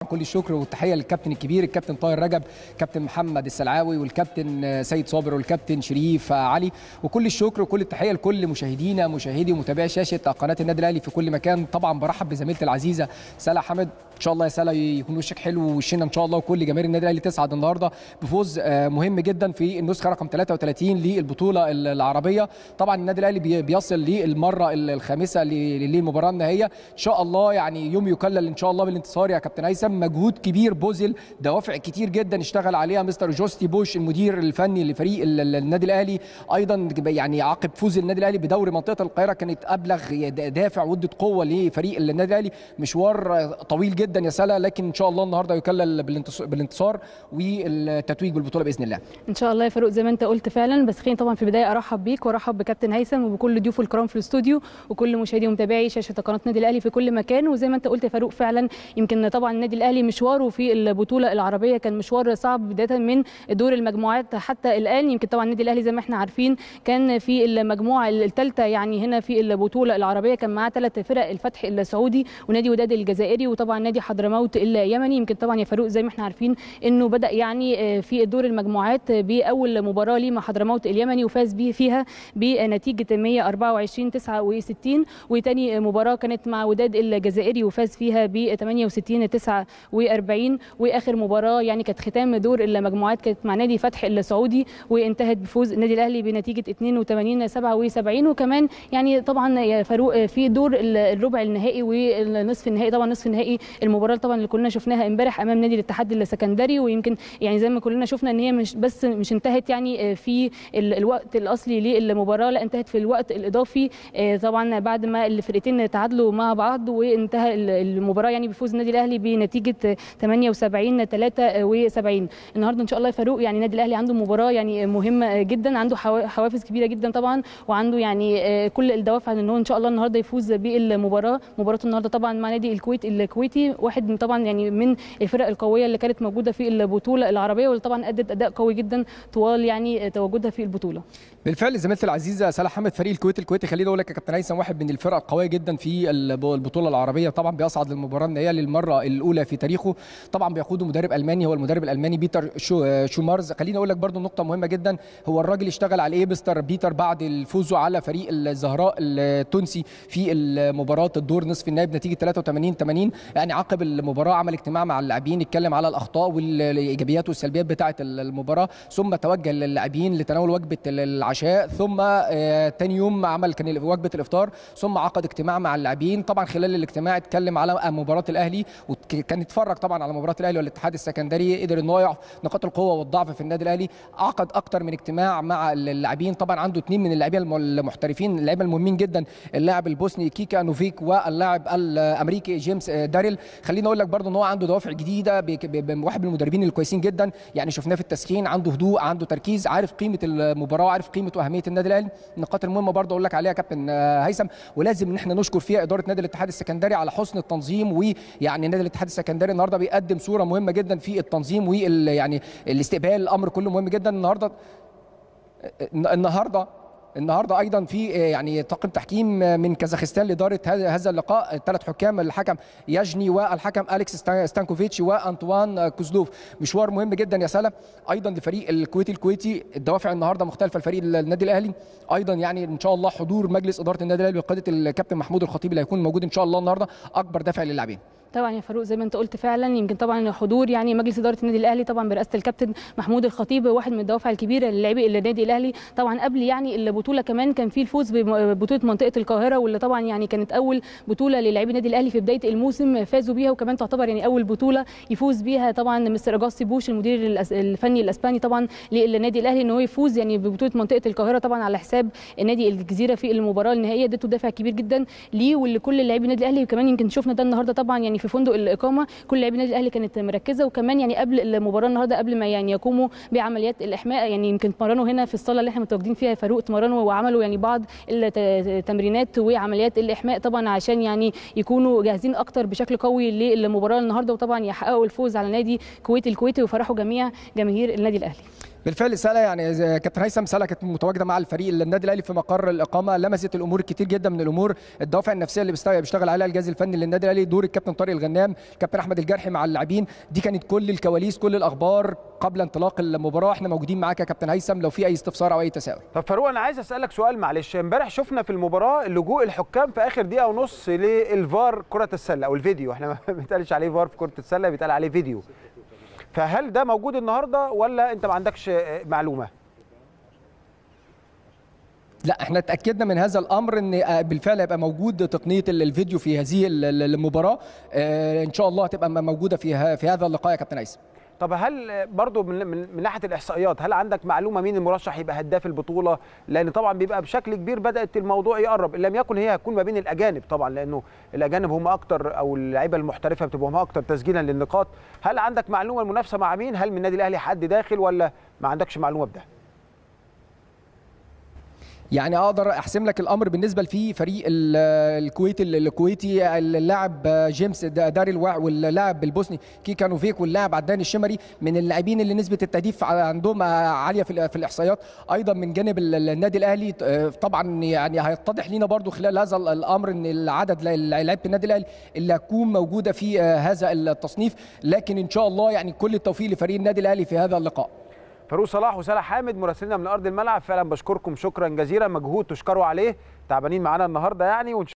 كل الشكر والتحيه للكابتن الكبير الكابتن طاهر رجب، كابتن محمد السلعاوي والكابتن سيد صابر والكابتن شريف علي، وكل الشكر وكل التحيه لكل مشاهدي ومتابعي شاشه قناه النادي الاهلي في كل مكان. طبعا برحب بزميلتي العزيزه سلا حمد، ان شاء الله يا سلا يكون وشك حلو ووشنا ان شاء الله، وكل جماهير النادي الاهلي تسعد النهارده بفوز مهم جدا في النسخه رقم 33 للبطوله العربيه. طبعا النادي الاهلي بيصل للمره الخامسه للمباراه النهائيه، ان شاء الله يعني يوم يكلل ان شاء الله بالانتصار يا كابتن هيثم. مجهود كبير بذل، دوافع كتير جدا اشتغل عليها مستر جوستي بوش المدير الفني لفريق النادي الاهلي. ايضا يعني عقب فوز النادي الاهلي بدوري منطقه القاهره كانت ابلغ دافع وادت قوه لفريق النادي الاهلي. مشوار طويل جدا يا سلا، لكن ان شاء الله النهارده يكلل بالانتصار والتتويج بالبطوله باذن الله. ان شاء الله يا فاروق زي ما انت قلت فعلا. بس خليني طبعا في البدايه ارحب بيك وارحب بكابتن هيثم وبكل ضيوفه الكرام في الاستوديو وكل مشاهدي ومتابعي شاشه قناه النادي الاهلي في كل مكان. وزي ما انت قلت يا فاروق فعلا يمكن طبعا النادي الاهلي مشواره في البطوله العربيه كان مشوار صعب بدايه من دور المجموعات حتى الان. يمكن طبعا النادي الاهلي زي ما احنا عارفين كان في المجموعه الثالثه يعني هنا في البطوله العربيه، كان معاه 3 فرق: الفتح السعودي ونادي وداد الجزائري وطبعا نادي حضرموت اليمني. يمكن طبعا يا فاروق زي ما احنا عارفين انه بدا يعني في دور المجموعات باول مباراه ليه مع حضرموت اليمني وفاز به فيها بنتيجه 124-69، وثاني مباراه كانت مع وداد الجزائري وفاز فيها ب 68-49، واخر مباراه يعني كانت ختام دور المجموعات كانت مع نادي فتح السعودي وانتهت بفوز النادي الاهلي بنتيجه 82-77. وكمان يعني طبعا يا فاروق في دور الربع النهائي والنصف النهائي، طبعا نصف النهائي المباراه طبعا اللي كنا شفناها امبارح امام نادي الاتحاد السكندري، ويمكن يعني زي ما كلنا شفنا ان هي مش انتهت يعني في الوقت الاصلي للمباراه، لا انتهت في الوقت الاضافي طبعا بعد ما الفرقتين تعادلوا مع بعض، وانتهى المباراه يعني بفوز النادي الاهلي بنتيجه 78-73. النهارده ان شاء الله يا فاروق يعني النادي الاهلي عنده مباراه يعني مهمه جدا، عنده حوافز كبيره جدا طبعا، وعنده يعني كل الدوافع ان هو ان شاء الله النهارده يفوز بالمباراه. مباراته النهارده طبعا مع نادي الكويتي، واحد من طبعا يعني من الفرق القويه اللي كانت موجوده في البطوله العربيه، واللي طبعا ادت اداء قوي جدا طوال يعني تواجدها في البطوله. بالفعل زميلتي العزيزه سلا حمد، فريق الكويتي خليني اقول لك يا كابتن هيثم واحد من الفرق القويه جدا في البطوله العربيه، طبعا بيصعد للمباراه النهائيه للمره الاولى في تاريخه. طبعا بيقوده مدرب الماني، هو المدرب الالماني بيتر شومارز. خليني اقول لك برده نقطه مهمه جدا، هو الراجل اشتغل على ايه مستر بيتر بعد فوزه على فريق الزهراء التونسي في مباراه الدور نصف النهائي بنتيجه 83-80. يعني عقب المباراه عمل اجتماع مع اللاعبين، اتكلم على الاخطاء والايجابيات والسلبيات بتاعه المباراه، ثم توجه للاعبين لتناول وجبه العشاء، ثم ثاني يوم كان وجبه الافطار، ثم عقد اجتماع مع اللاعبين. طبعا خلال الاجتماع اتكلم على مباراه الاهلي، وكان يتفرج طبعا على مباراه الاهلي والاتحاد السكندري، قدر ان هو يعرف نقاط القوه والضعف في النادي الاهلي. عقد اكتر من اجتماع مع اللاعبين، طبعا عنده 2 من اللاعبين المحترفين، اللعيبه المهمين جدا، اللاعب البوسني كيكا نوفيك واللاعب الامريكي جيمس داريل. خليني اقول لك برضه ان هو عنده دوافع جديده، واحد من المدربين الكويسين جدا، يعني شفناه في التسخين، عنده هدوء، عنده تركيز، عارف قيمه المباراه وعارف قيمه واهميه النادي الاهلي. النقاط المهمه برضه اقول لك عليها كابتن هيثم، ولازم ان احنا نشكر فيها اداره نادي الاتحاد السكندري على حسن التنظيم. ويعني نادي الاتحاد السكندري النهارده بيقدم صوره مهمه جدا في التنظيم يعني الاستقبال، الامر كله مهم جدا النهارده ايضا في يعني طاقم تحكيم من كازاخستان لاداره هذا اللقاء، 3 حكام، الحكم ياجني والحكم اليكس ستانكوفيتش وانطوان كوزلوف. مشوار مهم جدا يا سلا. ايضا لفريق الكويتي الدوافع النهارده مختلفه لفريق النادي الاهلي، ايضا يعني ان شاء الله حضور مجلس اداره النادي الاهلي بقياده الكابتن محمود الخطيب اللي هيكون موجود ان شاء الله النهارده اكبر دافع للاعبين. طبعا يا فاروق زي ما انت قلت فعلا يمكن طبعا حضور يعني مجلس اداره النادي الاهلي طبعا برئاسه الكابتن محمود الخطيب واحد من الدوافع الكبيره للاعبي النادي الاهلي. طبعا قبل يعني البطوله كمان كان في الفوز ببطوله منطقه القاهره، واللي طبعا يعني كانت اول بطوله للاعبي النادي الاهلي في بدايه الموسم فازوا بيها، وكمان تعتبر يعني اول بطوله يفوز بيها طبعا مستر جوستي بوش المدير الفني الاسباني طبعا للنادي الاهلي، ان هو يفوز يعني ببطوله منطقه القاهره طبعا على حساب نادي الجزيره في المباراه النهائيه. ادته دافع كبير جدا ليه ولكل لاعبي النادي الاهلي. وكمان يمكن شفنا ده النهارده طبعا يعني في فندق الاقامه كل لاعبي النادي الاهلي كانت مركزه، وكمان يعني قبل المباراه النهارده قبل ما يعني يقوموا بعمليات الاحماء يعني يمكن اتمرنوا هنا في الصاله اللي احنا متواجدين فيها يا فاروق، اتمرنوا وعملوا يعني بعض التمرينات وعمليات الاحماء طبعا عشان يعني يكونوا جاهزين اكتر بشكل قوي للمباراه النهارده، وطبعا يحققوا الفوز على نادي الكويتي ويفرحوا جميع جماهير النادي الاهلي. بالفعل سلا، يعني كابتن هيثم سلا كانت متواجده مع الفريق النادي الاهلي في مقر الاقامه، لمست الامور كتير جدا من الامور، الدوافع النفسيه اللي بيشتغل عليها الجهاز الفني للنادي الاهلي، دور الكابتن طارق الغنام، كابتن احمد الجرحي مع اللاعبين. دي كانت كل الكواليس، كل الاخبار قبل انطلاق المباراه. احنا موجودين معاك يا كابتن هيثم لو في اي استفسار او اي تساؤل. طب فاروق، انا عايز اسالك سؤال معلش. امبارح شفنا في المباراه لجوء الحكام في اخر دقيقه ونص للفار كره السله او الفيديو، احنا ما بيتقالش عليه فار في كره السله، بيتقال عليه فيديو. فهل ده موجود النهارده ولا انت ما عندكش معلومه؟ لا، احنا اتاكدنا من هذا الامر ان بالفعل هيبقى موجود تقنيه الفيديو في هذه المباراه، ان شاء الله هتبقى موجوده في هذا اللقاء يا كابتن هيثم. طب هل برضو من ناحيه الاحصائيات، هل عندك معلومه مين المرشح يبقى هداف البطوله؟ لان طبعا بيبقى بشكل كبير بدات الموضوع يقرب، ان لم يكن هي هتكون ما بين الاجانب طبعا، لانه الاجانب هم اكتر، او اللعيبه المحترفه بتبقى هم اكتر تسجيلا للنقاط. هل عندك معلومه المنافسه مع مين؟ هل من النادي الاهلي حد داخل ولا ما عندكش معلومه بده؟ يعني اقدر احسم لك الامر بالنسبه لفي فريق الكويتي اللاعب جيمس داري واللاعب البوسني كيكانوفيك واللاعب عدنان الشمري من اللاعبين اللي نسبه التهديف عندهم عاليه في الاحصائيات. ايضا من جانب النادي الاهلي طبعا يعني هيتضح لينا برضو خلال هذا الامر ان العدد لعيبه النادي الاهلي اللي هتكون موجوده في هذا التصنيف، لكن ان شاء الله يعني كل التوفيق لفريق النادي الاهلي في هذا اللقاء. فاروق صلاح وسلا حامد مراسلنا من ارض الملعب، فعلا بشكركم شكرا جزيلا، مجهود تشكروا عليه، تعبانين معانا النهارده يعني.